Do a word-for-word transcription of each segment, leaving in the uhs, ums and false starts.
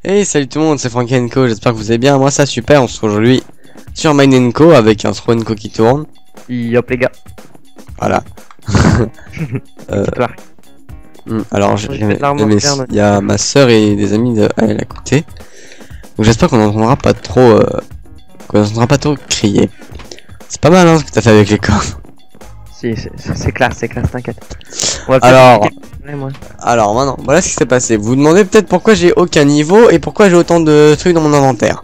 Hey, salut tout le monde, c'est Frankenco, j'espère que vous allez bien. Moi ça super, on se retrouve aujourd'hui sur Minenco avec un Throneco qui tourne. Yop les gars. Voilà. euh, hmm, alors j'ai il y a ma soeur et des amis de elle à côté. Donc j'espère qu'on n'entendra pas trop euh, qu'on n'entendra pas trop crier. C'est pas mal hein ce que t'as fait avec les coffres. Si, c'est clair, c'est clair, t'inquiète. Alors, alors maintenant, voilà ce qui s'est passé. Vous vous demandez peut-être pourquoi j'ai aucun niveau et pourquoi j'ai autant de trucs dans mon inventaire.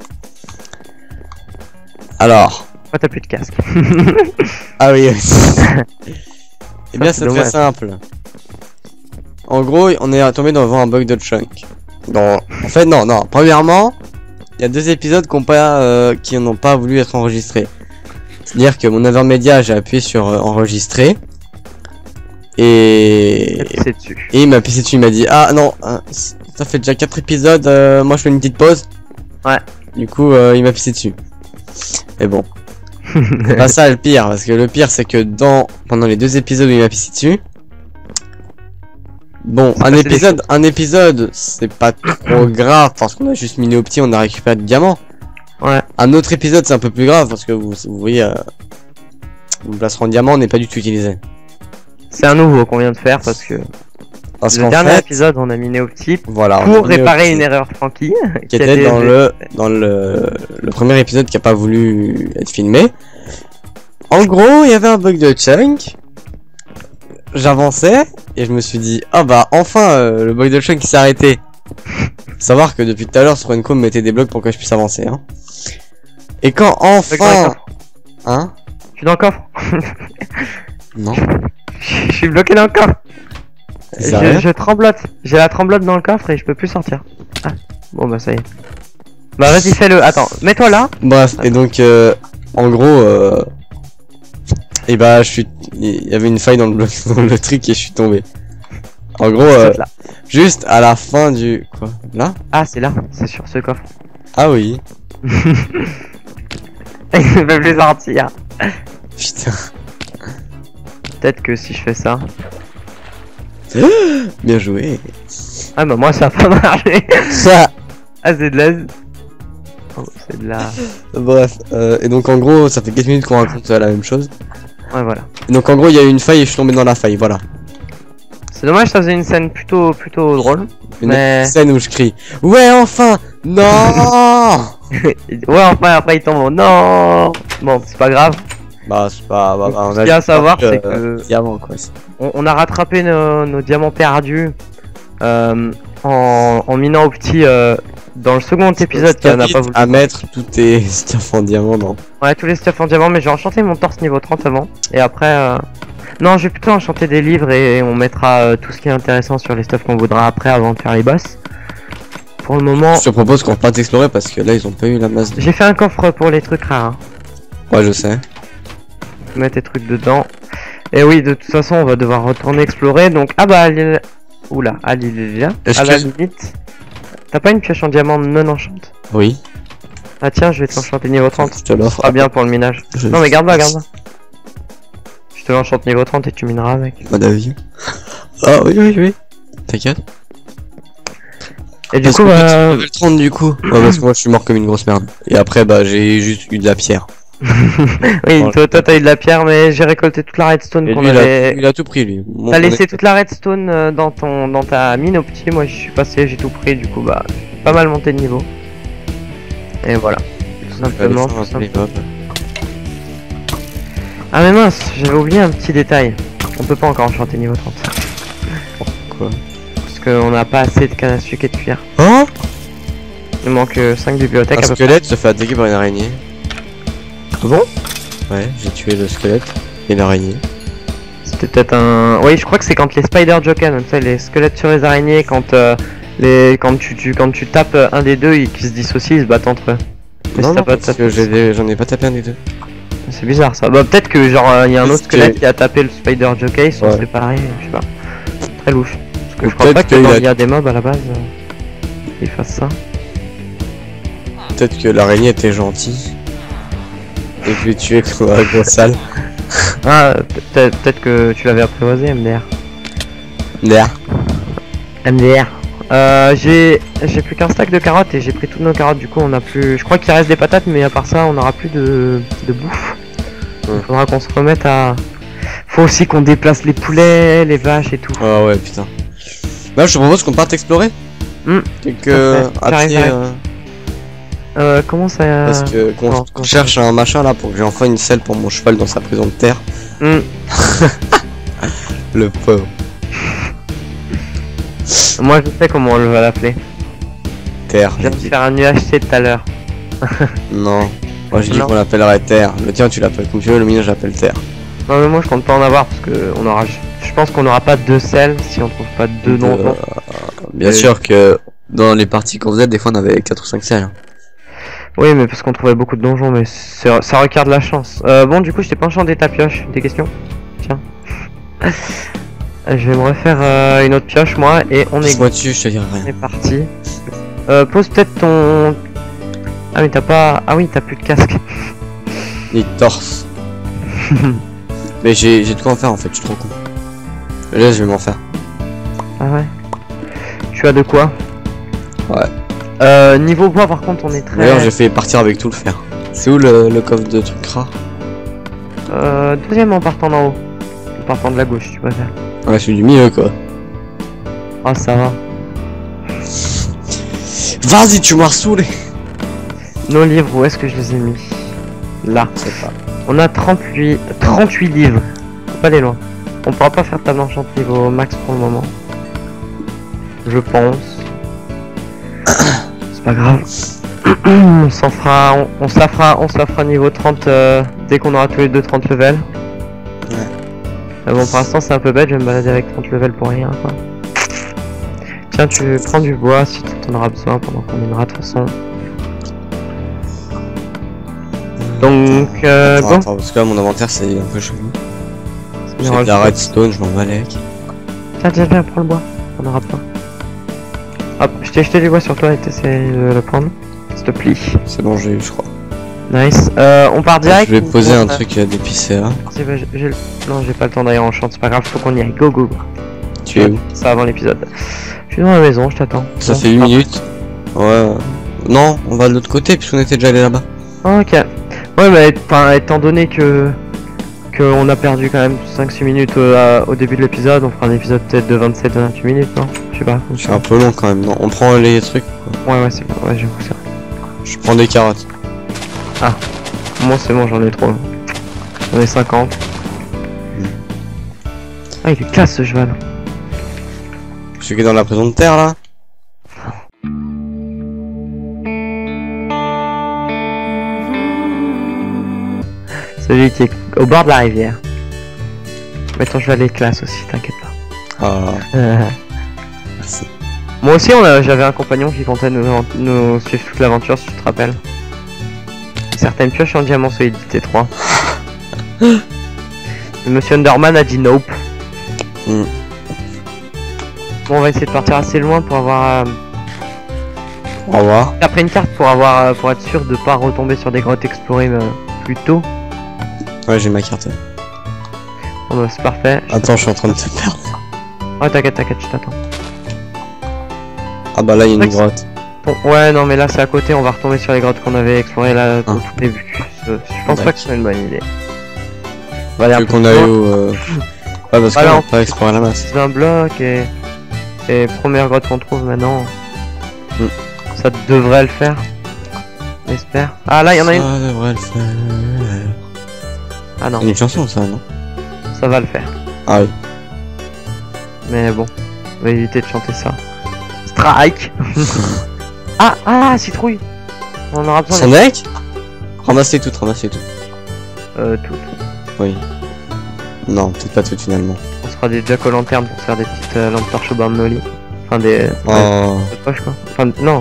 Alors. Pourquoi t'as plus de casque? Ah oui. Eh bien c'est très simple. En gros, on est tombé devant un bug de chunk. Non, en fait non, non. Premièrement, il y a deux épisodes qui n'ont pas, euh, qui n'ont pas voulu être enregistrés. C'est-à-dire que mon Overmedia, j'ai appuyé sur euh, enregistrer. Et... et il m'a pissé dessus, il m'a dit ah non, hein, ça fait déjà quatre épisodes, euh, moi je fais une petite pause. Ouais. Du coup euh, il m'a pissé dessus. Et bon. C'est pas ça le pire, parce que le pire c'est que dans pendant les deux épisodes où il m'a pissé dessus. Bon, un épisode, un épisode, c'est pas trop grave parce qu'on a juste miné au petit, on a récupéré des diamants. Ouais. Un autre épisode c'est un peu plus grave parce que vous, vous voyez, euh, mon placement de diamant n'est pas du tout utilisé. C'est un nouveau qu'on vient de faire parce que parce le dernier fait, épisode on a miné au petit voilà, pour réparer une erreur Franky qui, qui était dans le dans le, le premier épisode qui a pas voulu être filmé. En gros, il y avait un bug de chunk. J'avançais et je me suis dit ah bah enfin euh, le bug de chunk qui s'est arrêté. Savoir que depuis tout à l'heure Throneco me mettait des blocs pour que je puisse avancer hein. Et quand enfin hein, je suis dans le coffre. Non. Je suis bloqué dans le coffre. Je, je tremblote. J'ai la tremblote dans le coffre et je peux plus sortir. Ah. Bon bah ça y est. Bah vas-y fais-le. Attends, mets-toi là. Bref, et donc euh, en gros euh, et bah je suis, il y avait une faille dans le bloc, dans le truc et je suis tombé. En gros, euh, juste à la fin du quoi là. Ah c'est là, c'est sur ce coffre. Ah oui. Il ne peut plus sortir. Putain. Peut-être que si je fais ça. Bien joué. Ah bah moi ça a pas marché. Ça. Ah c'est de la... Oh, c'est de la... Bref, euh, et donc en gros ça fait quatre minutes qu'on raconte la même chose. Ouais voilà. Et donc en gros il y a eu une faille et je suis tombé dans la faille, voilà. C'est dommage, ça faisait une scène plutôt plutôt drôle. Une mais... scène où je crie ouais enfin non. Ouais enfin après il tombe non. Bon c'est pas grave. Bah c'est pas... Bah, bah, ce qu'il y a à savoir c'est que... Diamant, quoi. On, on a rattrapé nos, nos diamants perdus euh, en, en minant au petit euh, dans le second épisode qui en a pas voulu. À mettre tous tes stuff en diamant dans... Ouais tous les stuff en diamant mais j'ai enchanté mon torse niveau trente avant. Et après... Euh... Non je vais plutôt enchanter des livres et on mettra euh, tout ce qui est intéressant sur les stuff qu'on voudra après avant de faire les boss. Pour le moment... Je te propose qu'on repasse explorer parce que là ils ont pas eu la masse de... J'ai fait un coffre pour les trucs rares. Hein. Ouais je sais. Mettre tes trucs dedans. Et oui, de toute façon, on va devoir retourner explorer. Donc, ah bah, elle est... Oula, elle est là. À la limite. T'as pas une pioche en diamant non enchante? Oui. Ah tiens, je vais te l'enchanter niveau trente. Je te l'offre. Pas bien pour le minage. Je... Non mais garde-la, garde-la. Je te l'enchante niveau trente et tu mineras avec. Pas d'avis. Ah oui, oui, oui. T'inquiète. Et du coup, bah... level trente du coup. Ouais, parce que moi je suis mort comme une grosse merde. Et après, bah, j'ai juste eu de la pierre. Oui, toi t'as eu de la pierre, mais j'ai récolté toute la redstone qu'on avait. Il a, il a tout pris lui. T'as laissé toute la redstone euh, dans ton, dans ta mine au petit. Moi je suis passé, j'ai tout pris. Du coup bah, pas mal monté de niveau. Et voilà, tout simplement. Tout simplement. Ah mais mince, j'avais oublié un petit détail. On peut pas encore enchanter niveau trente. Pourquoi? Parce qu'on n'a pas assez de canne à sucre et de cuir. Hein? Il manque cinq bibliothèques. Un squelette se fait attaquer par une araignée. Bon? Ouais, j'ai tué le squelette et l'araignée. C'était peut-être un... Oui, je crois que c'est quand les Spider Joken, tu sais, les squelettes sur les araignées, quand euh, les quand tu, tu quand tu tapes un des deux, ils qui se dissocient, ils se battent entre eux. Mais non, non pas parce que j'en ai pas tapé un des deux. C'est bizarre ça. Bah peut-être que genre il euh, y a un autre squelette que... qui a tapé le Spider Jockey, ils sont ouais. séparés, je sais pas. Très louche. Parce que Ou je crois pas que quand il y a des mobs à la base, euh, ils fassent ça. Peut-être que l'araignée était gentille. Et que je l'ai tué comme un gros sale. Ah, peut-être que tu l'avais apprivoisé, M D R. M D R. M D R. Euh, j'ai j'ai plus qu'un stack de carottes et j'ai pris toutes nos carottes, du coup on a plus... Je crois qu'il reste des patates, mais à part ça on aura plus de, de bouffe. Il faudra qu'on se remette à... Faut aussi qu'on déplace les poulets, les vaches et tout. Ah ouais, putain. Bah je te propose qu'on parte explorer. Mmh. Et que à pied, euh... Euh, comment ça... Parce que qu'on non, qu'on cherche un machin là pour que j'ai enfin une selle pour mon cheval dans sa prison de terre. Mmh. Le pauvre. Moi je sais comment on va l'appeler. Terre. Je viens de faire un U H C tout à l'heure. Non. Moi j'ai dit Non. qu'on l'appellerait Terre. Le tien tu l'appelles comme tu veux, le mien j'appelle Terre. Non mais moi je compte pas en avoir parce que on aura... Je pense qu'on aura pas deux selles si on trouve pas deux De- donjons. Bien Et- sûr que dans les parties qu'on faisait, des fois on avait quatre ou cinq selles. Oui mais parce qu'on trouvait beaucoup de donjons, mais c'est- ça requiert de la chance. Euh, bon du coup je t'ai pas enchanté ta pioche. Des questions? Tiens. Je vais me refaire euh, une autre pioche moi et on est, Moi dessus, je te dirai on rien. est parti. Euh, pose peut-être ton... Ah mais t'as pas... Ah oui t'as plus de casque. Ni de torse. Mais j'ai j'ai de quoi en faire en fait, je suis trop con. Là je vais m'en faire. Ah ouais. Tu as de quoi? Ouais. Euh, niveau bois par contre on est très... D'ailleurs j'ai fait partir avec tout le fer. C'est où le, le coffre de trucs rares? Euh, deuxième en partant d'en haut. En partant de la gauche tu préfères. Ouais, celui du milieu quoi. Ah ça va. Vas-y, tu m'as saoulé. Nos livres, où est-ce que je les ai mis? Là. Je sais pas. On a trente-huit, trente-huit livres. Faut pas aller loin. On pourra pas faire table enchante niveau max pour le moment. Je pense. C'est pas grave. On s'en fera, on, on se la fera, on se la fera niveau trente euh, dès qu'on aura tous les deux trente levels. Ouais. Mais bon, pour l'instant c'est un peu bête, je vais me balader avec trente levels pour rien quoi. Tiens, tu prends du bois si tu en auras besoin pendant qu'on minera de toute façon. Donc, euh, Attends, bon. attends, parce que là mon inventaire c'est un peu chelou. Il y J'ai aura de la juste- redstone, je m'en bats avec. Tiens, tiens, tiens, prends le bois. On aura pas. Hop, je t'ai jeté du bois sur toi et t'essayes de le prendre. S'il te plaît. C'est bon, j'ai eu, je crois. Nice. Euh, on part direct. Je vais ou- poser ou- un truc euh, d'épicé là. C'est vrai, j'ai- j'ai le- Non, j'ai pas le temps d'aller en chant, c'est pas grave, faut qu'on y aille. Go, go, go. Tu es où? Ça avant l'épisode. Je suis dans la maison, je t'attends. Ça Bon, fait une ah. minute. Ouais. Non, on va de l'autre côté puisqu'on était déjà allé là-bas. Ah, ok. Ouais, mais enfin, étant donné que que on a perdu quand même cinq six minutes euh, à- au début de l'épisode, on fera un épisode peut-être de vingt-sept vingt-huit minutes, non? Je sais pas. comme C'est ça. un peu long quand même, non? On prend les trucs. Ouais, ouais, c'est bon, ouais, j'avoue ça. Je prends des carottes. Moi, c'est bon, j'en ai trop. J'en ai cinquante. Ah, il est classe ce cheval. Celui qui est dans la prison de terre là. Celui qui est au bord de la rivière. Mais ton cheval est classe aussi, t'inquiète pas. Ah, merci. Moi aussi, on a- j'avais un compagnon qui comptait nous, nous suivre toute l'aventure, si tu te rappelles. Certaines pioches en diamant solidité trois. Le Monsieur Underman a dit nope. Mm. Bon, on va essayer de partir assez loin pour avoir... Euh, Au revoir. après une carte pour avoir euh, pour être sûr de pas retomber sur des grottes explorées euh, plus tôt. Ouais, j'ai ma carte. Bon, bah, c'est parfait. Je Attends, je suis en train de te perdre. Ouais, t'inquiète, t'inquiète, je t'attends. Ah bah là, il y a une Ouais, c'est- grotte. Bon, ouais, non, mais là c'est à côté, on va retomber sur les grottes qu'on avait explorées là au Ah. tout début. Je, je pense pas D'accord. que ce soit une bonne idée. On va aller un Vu peu qu'on plus a eu loin. au... euh, Ouais, parce Voilà, qu'on on- a pas exploré la masse. C'est un bloc et... Et première grotte qu'on trouve maintenant. Mm. Ça devrait le faire. J'espère. Ah là, il y en a une. Ça devrait le faire. Ah non, C'est une chanson ça, non? ça va le faire. Ah oui. Mais bon, on va éviter de chanter ça. Strike. Ah, ah, citrouille. On aura besoin Son de... deck? Ramassez tout, ramassez tout. Euh, tout. Oui. Non, peut-être pas tout finalement. On se fera des jack o' lantern pour faire des petites euh, lampes torches au bord de nos lits. Enfin, des... ouais, Oh. de poche quoi. Enfin, non.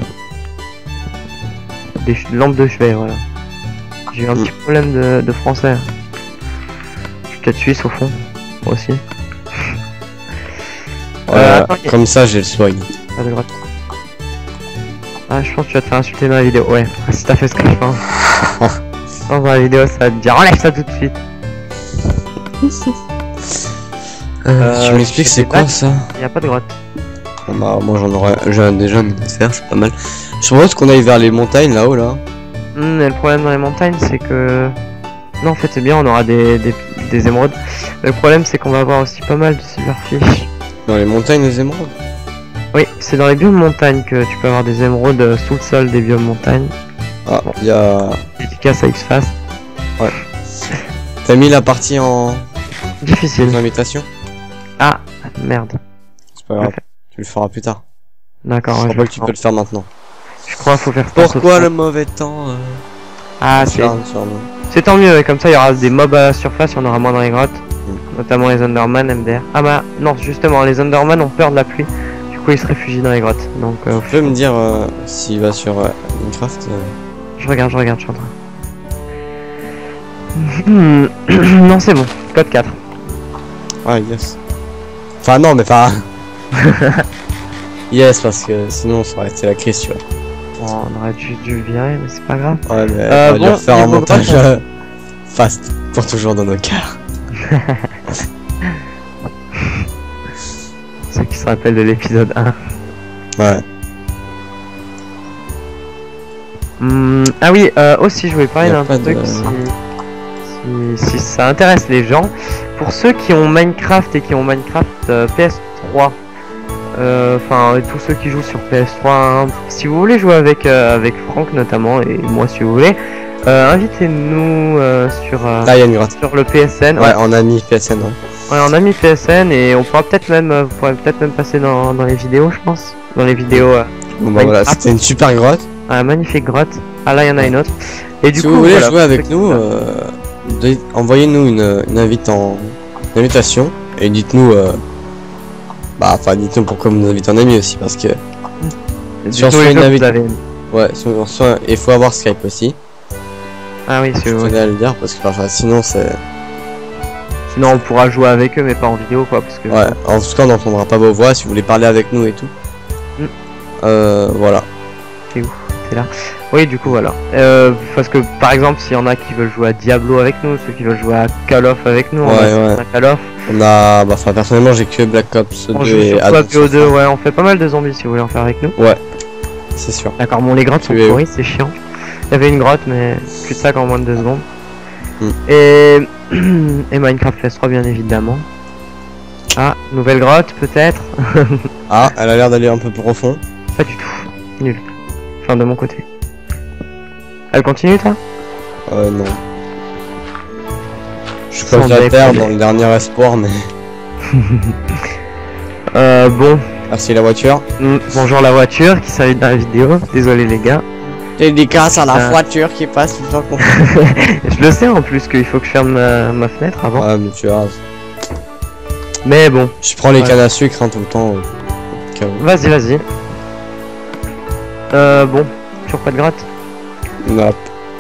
Des ch- lampes de chevet, voilà. J'ai eu un Mm. petit problème de, de français. Je suis peut-être suisse au fond. Moi aussi. Ouais, Euh, attends, y a- comme ça j'ai le soigne. Pas de grotte. Ah, je pense que tu vas te faire insulter dans la vidéo. Ouais, si t'as fait ce que je pense. Dans la vidéo, ça va te dire enlève ça tout de suite. Euh, tu Euh, m'expliques je c'est sais quoi pas. ça? Il y a pas de grotte. Bon, bah, moi j'en aurais j'ai déjà un faire, c'est pas mal. Je propose qu'on aille vers les montagnes là-haut là. Hmm, et le problème dans les montagnes, c'est que... Non, en fait, c'est bien, on aura des, des, des émeraudes. Mais le problème, c'est qu'on va avoir aussi pas mal de silverfish. Dans les montagnes, les émeraudes? Oui, c'est dans les biomes montagnes que tu peux avoir des émeraudes sous le sol des biomes montagnes. Ah, il y a... Dédicace à X-Fast. Ouais. T'as mis la partie en... Difficile. invitation? Ah, merde. C'est pas grave, Ok. tu le feras plus tard. D'accord, Je ouais, crois pas que tu peux le faire maintenant. Je crois qu'il faut faire ça. Pourquoi le mauvais temps euh... Ah, c'est... Charme, charme. C'est tant mieux, et comme ça il y aura des mobs à la surface, il y en aura moins dans les grottes. Mm. Notamment les Underman, M D R. Ah bah non, justement, les Underman ont peur de la pluie. Du coup ils se réfugient dans les grottes. Donc euh, tu peux me dire euh, s'il va sur euh, Minecraft euh... Je regarde, je regarde, je suis en train. Non c'est bon, code quatre. Ah yes. Enfin non mais pas... yes parce que sinon ça aurait été la crise tu vois. Bon, on aurait dû, dû le virer mais c'est pas grave. Ouais mais euh, on va bon, lui refaire un niveau montage grotte, euh, fast pour toujours dans nos cœurs. Ceux qui se rappellent de l'épisode un. Ouais. Hum, ah oui, euh, aussi je voulais parler Y a d'un pas truc de- si, si, si ça intéresse les gens. Pour ceux qui ont Minecraft et qui ont Minecraft euh, P S trois, euh, enfin tous ceux qui jouent sur P S trois, hein, si vous voulez jouer avec, euh, avec Franck notamment et moi si vous voulez, euh, invitez-nous euh, sur, euh, Là il y a une grotte. sur le P S N. Ouais, on a mis P S N. Ouais. Ouais, on a mis P S N et on pourra peut-être même, euh, vous pourrez peut-être même passer dans, dans les vidéos, je pense. Dans les vidéos. Euh, Bon bah voilà, Minecraft. c'était une super grotte. ah, magnifique grotte. Ah là, il y en a une autre. Et du Si coup, vous voulez voilà, jouer avec pour ceux nous, qui- euh, de- envoyez-nous une, une invite en une invitation et dites-nous euh, bah enfin dites-nous pourquoi vous nous invitez en ami aussi parce que dites-nous si on se les fait une jeux que invite- vous avez. ouais si on se fait- il faut avoir Skype aussi. Ah oui, Je c'est vrai. tenais à le dire parce que enfin, sinon c'est Sinon, on pourra jouer avec eux, mais pas en vidéo, quoi, parce que. ouais en tout cas on n'entendra pas vos voix si vous voulez parler avec nous et tout. Mm. Euh, voilà. T'es où? T'es là. Oui, du coup, voilà. Euh, parce que, par exemple, s'il y en a qui veulent jouer à Diablo avec nous, ceux qui veulent jouer à Call of avec nous, on Ouais, a ouais. certains Call of. On a bah enfin personnellement j'ai que Black Ops On deux joue et sur Advanced P O deux, Warfare. ouais, on fait pas mal de zombies si vous voulez en faire avec nous. C'est sûr. D'accord, bon, les grottes sont Tu es où? pourries, c'est chiant. Il y avait une grotte, mais plus de sac en moins de deux secondes. Mm. Et... et Minecraft P S trois, bien évidemment. Ah, nouvelle grotte, peut-être. Ah elle a l'air d'aller un peu profond. Pas du tout. Nul. Enfin, de mon côté. Elle continue, toi? Euh non. Je Sans creuse la déconner. terre dans le dernier espoir mais... Euh, bon. Merci la voiture. Mm, bonjour la voiture qui s'invite dans la vidéo. Désolé les gars. Dédicace à la Ah. voiture qui passe tout le temps qu'on... Je le sais en plus qu'il faut que je ferme ma, ma fenêtre avant. Ouais mais tu vois, Mais bon, je prends les Ouais. cannes à sucre hein, tout le temps. au cas où. vas-y, vas-y. Euh, bon. Toujours pas de grotte. Nope.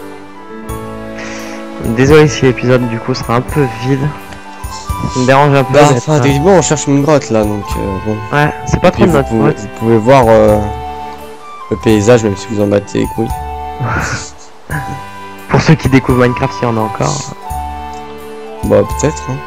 Désolé si l'épisode du coup sera un peu vide. Ça me dérange un peu. Bah, d'être, enfin, euh, techniquement on cherche une grotte là donc euh, bon. Ouais, c'est pas Et trop de vous, notre pouvez, faute. vous pouvez voir euh, le paysage même si vous en battez les couilles. Pour ceux qui découvrent Minecraft, s'il y en a encore. Bah peut-être hein.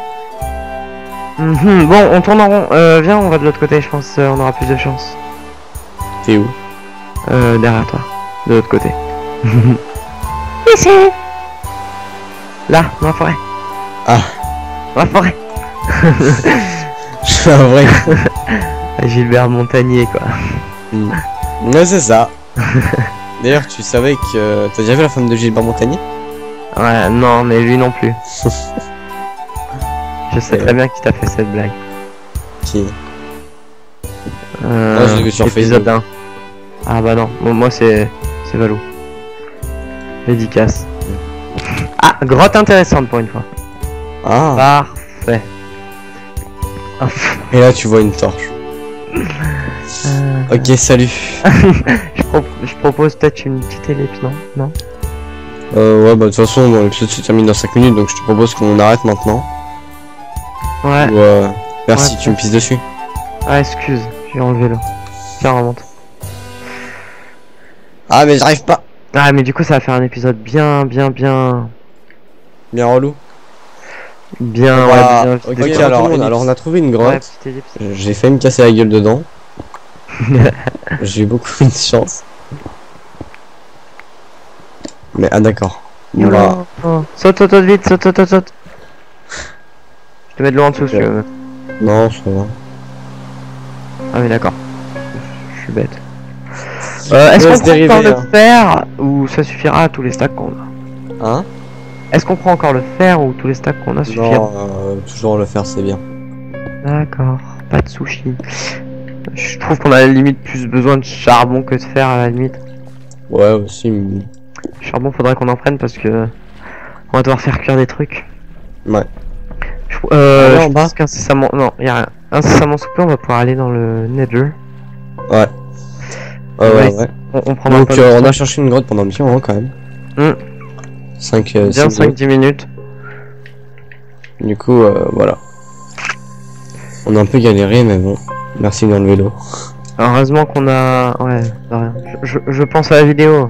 Mhm, bon, on tourne en rond. Euh, viens, on va de l'autre côté, je pense euh, on aura plus de chance. T'es où? Euh, derrière toi. De l'autre côté. Ici. Là, dans la forêt. Ah. Dans la forêt. Je suis un vrai. Gilbert Montagnier, quoi. Hmm. Ouais c'est ça. D'ailleurs tu savais que... T'as déjà vu la femme de Gilbert Montagnier? Ouais, non, mais lui non plus. Je sais Et très bien qui t'a fait cette blague. Qui? Euh, Moi, je l'ai vu sur épisode Facebook. un. Ah bah non, bon, moi c'est c'est Valou. Dédicace. Ah, grotte intéressante pour une fois. Ah. Parfait. Ah, Et là tu vois une torche. euh, Ok salut. je, pro- je propose peut-être une petite ellipse, non? Non? Euh ouais bah de toute façon bon, l'épisode se termine dans cinq minutes donc je te propose qu'on arrête maintenant. Ouais. Ou euh... Merci Ouais, tu me pisses dessus. Ah, excuse, j'ai enlevé l'eau. Tiens, remonte. Ah mais j'arrive pas. Ah, mais du coup, ça va faire un épisode bien, bien, bien. Bien relou. Bien, Bah, ouais, bien. ok vidéo. alors, Ellipse. alors on a trouvé une Ouais, grotte. petite ellipse. J'ai failli me casser la gueule dedans. J'ai eu beaucoup de chance. Mais ah d'accord. Oh Bah, là. Oh. Saute, saute, saute, vite, saute, saute, saute, saute. Je te mets de l'eau en dessous si tu veux. non, ça va. Ah oui, d'accord. Je suis bête. Euh, Est-ce Laisse qu'on prend dériver, encore le hein. fer ou ça suffira à tous les stacks qu'on a? Hein? Est-ce qu'on prend encore le fer ou tous les stacks qu'on a suffiront? Non, euh, toujours le faire, c'est bien. D'accord, pas de sushi. Je trouve qu'on a à la limite plus besoin de charbon que de fer à la limite. Ouais, aussi. mais- Charbon, faudrait qu'on en prenne parce que on va devoir faire cuire des trucs. Ouais. Je, euh, Ah ouais, je en bas pense qu'incessamment, non, il y a rien. Incessamment sous peu, on va pouvoir aller dans le Nether. Ouais. Ouais, Ouais, ouais, ouais. On, on prendra Donc, pas euh, de on a temps. cherché une grotte pendant un petit moment quand même. Hmm. cinq, euh, Bien six cinq dix minutes. Du coup, euh, voilà. On a un peu galéré, mais bon. Merci dans le vélo. Heureusement qu'on a. Ouais, de rien. Je, je, je pense à la vidéo.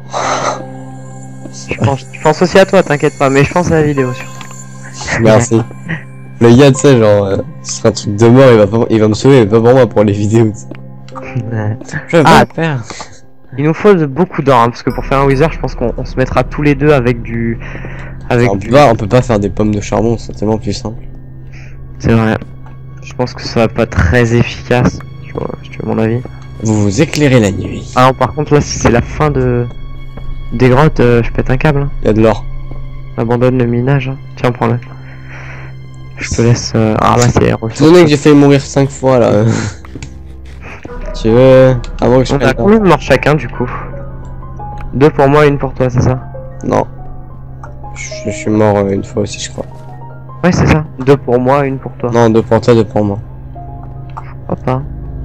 Je pense, je pense aussi à toi, t'inquiète pas, mais je pense à la vidéo surtout. Merci. Le gars, tu sais, genre, euh, ce sera un truc de mort, il va, pas, il va me sauver, mais pas pour moi, pour les vidéos. Je vais Ah, pas le faire. il nous faut de- beaucoup d'or, hein, parce que pour faire un wither, je pense qu'on on se mettra tous les deux avec du. Avec on, du. peut pas, on peut pas faire des pommes de charbon, c'est tellement plus simple. C'est vrai. Je pense que ça va pas très efficace. Tu vois, si tu veux mon avis. Vous vous éclairez la nuit. Ah non, par contre, là, si c'est la fin de. Des grottes, euh, je pète un câble. Hein. Il y a de l'or. Abandonne le minage. Hein. Tiens, prends-le. Je te laisse euh, ramasser les Étant ressources. donné que j'ai fait mourir cinq fois là. Tu veux. Avant que je On a prenne combien de morts chacun du coup? Deux pour moi, une pour toi, c'est ça? Non. Je, je suis mort euh, une fois aussi, je crois. Ouais, c'est ça. Deux pour moi, une pour toi. Non, deux pour toi, deux pour moi. Hop là.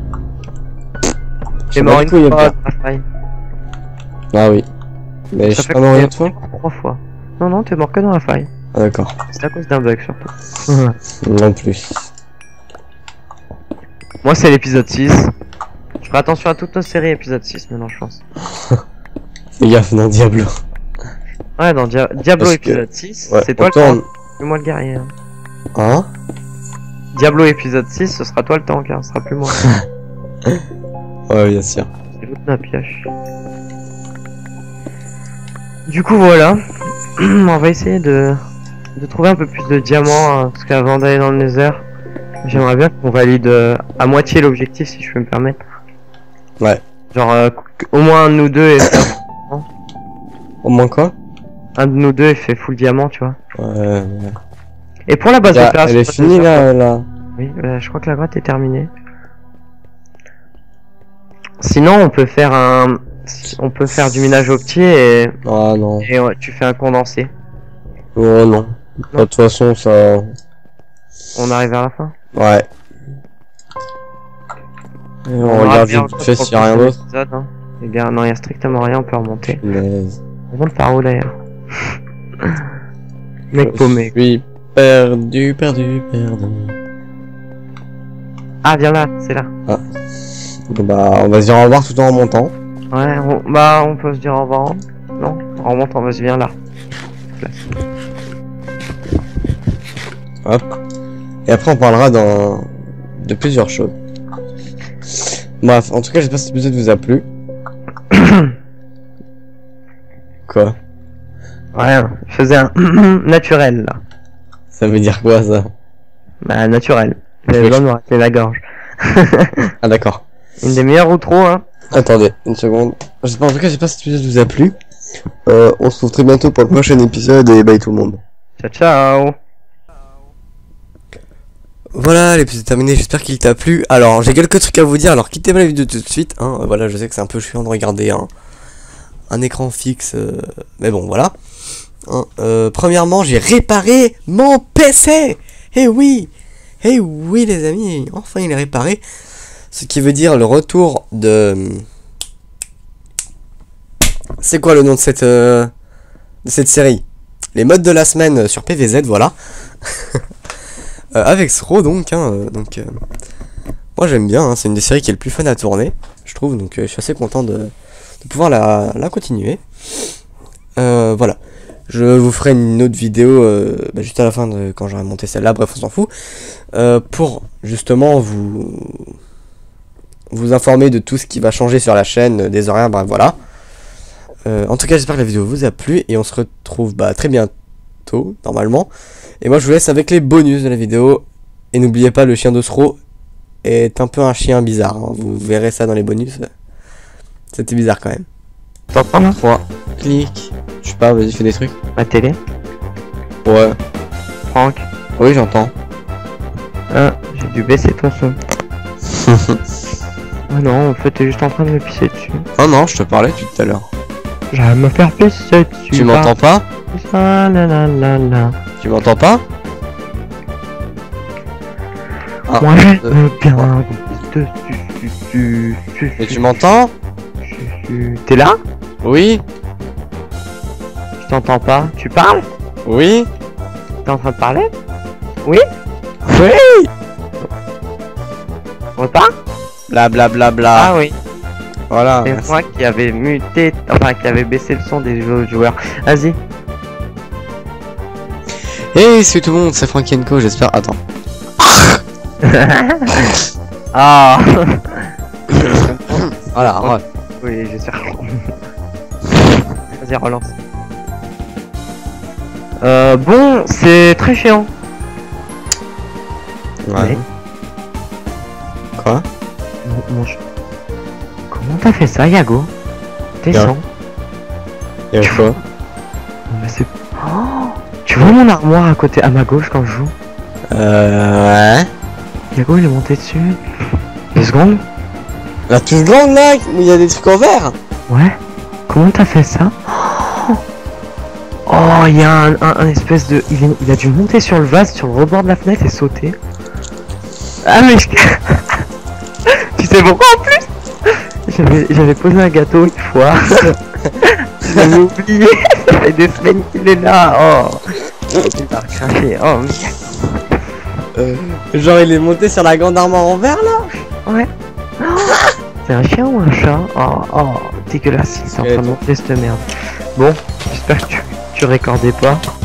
Je T'es sais mort pas une du coup, il y a fois pas. dans la faille. Ah oui. Mais je Ça suis fait pas mort combien une fois. Trois fois. Non, non, t'es mort que dans la faille. Ah d'accord. C'est à cause d'un bug surtout. Non plus. Moi, c'est l'épisode six. Je ferai attention à toutes nos séries épisode six maintenant, je pense. Fais gaffe, non, Diablo. Ouais, dans Dia- Diablo Parce que- épisode six, Ouais, c'est toi on le tourne. tank. C'est moi le guerrier. hein. Hein? Diablo épisode six, ce sera toi le tank, hein, ce sera plus moi. Ouais, bien sûr. C'est l'autre ma pioche. Du coup, voilà. On va essayer de, de trouver un peu plus de diamants, hein, parce qu'avant d'aller dans le Nether, j'aimerais bien qu'on valide euh, à moitié l'objectif, si je peux me permettre. Ouais. Genre, euh, au moins un de nous deux est fait, Au moins quoi? un de nous deux est fait full diamant, tu vois. Ouais. ouais. Et pour la base Là, d'opération, elle est finie là, là. oui, euh, je crois que la grotte est terminée. Sinon, on peut faire un, on peut faire du minage au pied et, Ah non. et ouais, tu fais un condensé. Oh non. De toute façon, ça. On arrive à la fin. Ouais. Et on regarde vite fait s'il y a rien d'autre. Hein. Eh bien, non, il y a strictement rien, on peut remonter. Mais. On remonte par où d'ailleurs? Mec Je paumé. suis perdu, perdu, perdu. Ah, viens là, c'est là. Bah, on va se dire au revoir tout en remontant. Ouais, on, bah, on peut se dire au revoir. hein. Non, on remonte, on va se viens là. Hop. Et après, on parlera dans... de plusieurs choses. Bref, en tout cas, j'espère que cet épisode vous a plu. Quoi? Ouais, je faisais un naturel là. Ça veut dire quoi, ça? Bah, naturel. Les Oui. besoin de me racler la gorge. Ah, d'accord. Une des meilleures outros, hein. Attendez, une seconde. J'espère, en tout cas, j'espère que cet épisode vous a plu. Euh, on se retrouve très bientôt pour le prochain épisode et bye tout le monde. Ciao, ciao. Voilà, l'épisode est terminé, j'espère qu'il t'a plu. Alors, j'ai quelques trucs à vous dire, alors quittez pas la vidéo tout de suite, hein. Voilà, je sais que c'est un peu chiant de regarder un, un écran fixe, euh, mais bon, voilà. Hein, euh, premièrement, j'ai réparé mon P C. Eh oui, eh oui les amis, enfin il est réparé. Ce qui veut dire le retour de... C'est quoi le nom de cette, euh, de cette série? Les modes de la semaine sur P V Z, voilà. Euh, avec Sro donc, hein, euh, donc euh, moi j'aime bien, hein, c'est une des séries qui est le plus fun à tourner, je trouve, donc euh, je suis assez content de, de pouvoir la, la continuer. Euh, voilà, je vous ferai une autre vidéo euh, bah, juste à la fin de quand j'aurai monté celle-là, bref on s'en fout, euh, pour justement vous vous informer de tout ce qui va changer sur la chaîne, euh, des horaires, bah voilà. Euh, en tout cas, j'espère que la vidéo vous a plu et on se retrouve bah, très bientôt, normalement. Et moi, je vous laisse avec les bonus de la vidéo. Et n'oubliez pas, le chien d'Osro est un peu un chien bizarre. Hein. Vous verrez ça dans les bonus. C'était bizarre quand même. T'entends là? trois, clic. Je sais pas, vas-y, fais des trucs. Ma télé? Ouais. Franck? Oui, j'entends. Ah, j'ai dû baisser ton son. Ah non, en fait, t'es juste en train de me pisser dessus. Oh non, je te parlais depuis tout à l'heure. J'allais me faire pisser dessus. Tu m'entends pas? Ah la la la la. Tu m'entends pas? Ah, Moi j'aime euh, bien dessus, dessus, dessus. Mais tu m'entends? T'es là? Oui. Je t'entends pas. Tu parles? Oui. T'es en train de parler? Oui? Oui. Repars? Bla bla bla bla. Ah oui. Voilà. C'est merci. moi qui avait muté, enfin qui avait baissé le son des autres joueurs. Vas-y. Hey, salut tout le monde, c'est Frankenko, j'espère. Attends. Ah. Voilà, ouais. Oui, j'espère. Vas-y, relance. Euh, bon, c'est très chiant. Ouais. Mais- Quoi? Mon- mon ch- Comment t'as fait ça, Yago? Descends. Y'a quoi? Non, mais c'est... Oh, tu vois mon armoire à côté, à ma gauche quand je joue? Euh. Ouais. Yago il est monté dessus. Deux secondes? La plus grande là, où il y a des trucs en vert. Ouais. Comment t'as fait ça? Oh, il y a un, un, un espèce de... Il, est- il a dû monter sur le vase, sur le rebord de la fenêtre et sauter. Ah mais... je- Tu sais pourquoi en plus? J'avais j'avais posé un gâteau une fois. J'avais oublié. Ça fait des semaines qu'il est là. Oh. Il va recracher. Oh merde. Euh, genre, il est monté sur la grande armoire en vert là. Ouais. C'est un chien ou un chat? Oh, oh, dégueulasse, il est en train de monter cette merde. Bon, j'espère que tu, tu récordais pas.